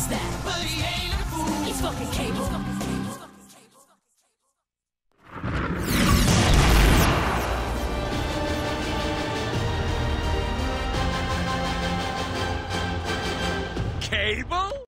that? But he ain't a fool. He's fucking capable.